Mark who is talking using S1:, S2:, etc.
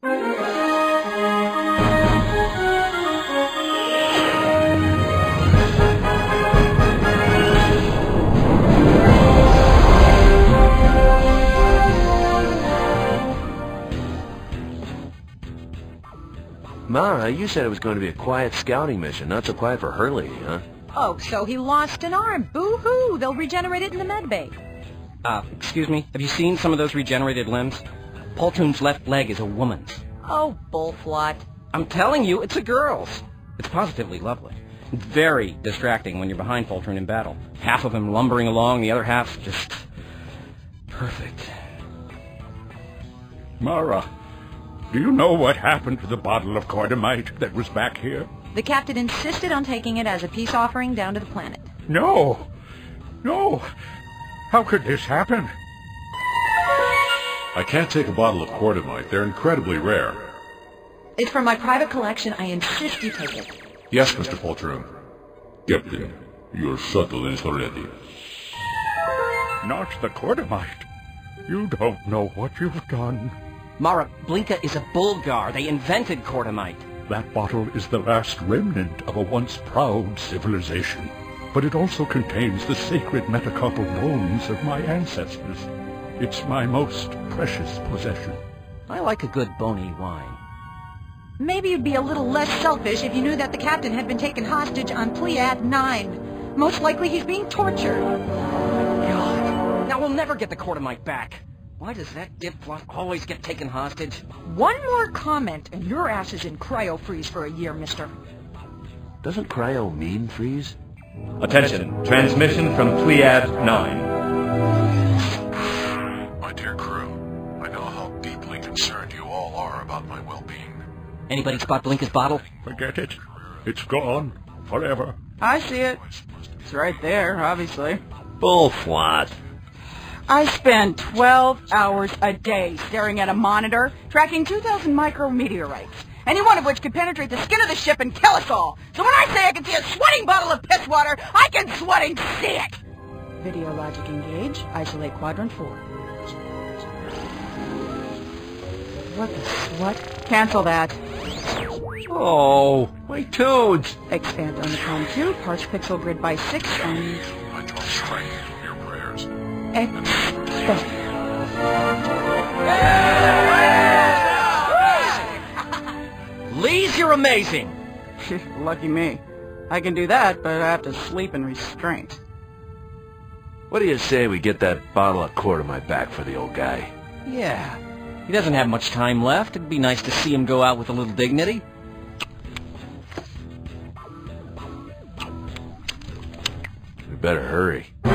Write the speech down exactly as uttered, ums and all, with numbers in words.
S1: Mara, you said it was going to be a quiet scouting mission. Not so quiet for her lady, huh?
S2: Oh, so he lost an arm. Boo-hoo! They'll regenerate it in the med bay.
S3: Uh, excuse me, have you seen some of those regenerated limbs? Poltroon's left leg is a woman's.
S2: Oh, bullflot.
S3: I'm telling you, it's a girl's. It's positively lovely. Very distracting when you're behind Poltroon in battle. Half of him lumbering along, the other half just... perfect.
S4: Mara, do you know what happened to the bottle of cordamite that was back here?
S2: The captain insisted on taking it as a peace offering down to the planet.
S4: No! No! How could this happen?
S5: I can't take a bottle of cordamite. They're incredibly rare.
S2: It's from my private collection. I insist you take it.
S5: Yes, Mister Poltroon.
S6: Captain, your shuttle is ready.
S4: Not the cordamite. You don't know what you've done.
S3: Mara, Blinka is a Bulgar. They invented cordamite.
S4: That bottle is the last remnant of a once proud civilization. But it also contains the sacred metacarpal bones of my ancestors. It's my most precious possession.
S3: I like a good bony wine.
S2: Maybe you'd be a little less selfish if you knew that the captain had been taken hostage on Pleiad nine. Most likely he's being tortured.
S3: God. Now we'll never get the cordamite back. Why does that dipflot always get taken hostage?
S2: One more comment, and your ass is in cryo-freeze for a year, mister.
S1: Doesn't cryo mean freeze?
S7: Attention, transmission from Pleiad nine.
S5: My dear crew, I know how deeply concerned you all are about my well-being.
S3: Anybody spot Blinka's bottle?
S4: Forget it. It's gone. Forever.
S8: I see it. It's right there, obviously.
S1: Bullflot.
S8: I spend twelve hours a day staring at a monitor, tracking two thousand micrometeorites, any one of which could penetrate the skin of the ship and kill us all. So when I say I can see a sweating bottle of piss water, I can sweat and see it! Video logic engage. Isolate quadrant four. What the what? Cancel that.
S1: Oh, my toads!
S8: Expand on the column two, parse pixel grid by six, and...
S5: I draw strength from your prayers.
S8: Expand.
S3: Lees, you're amazing!
S8: Lucky me. I can do that, but I have to sleep in restraint.
S1: What do you say we get that bottle of cordamite back for the old guy?
S3: Yeah. He doesn't have much time left. It'd be nice to see him go out with a little dignity.
S1: We better hurry.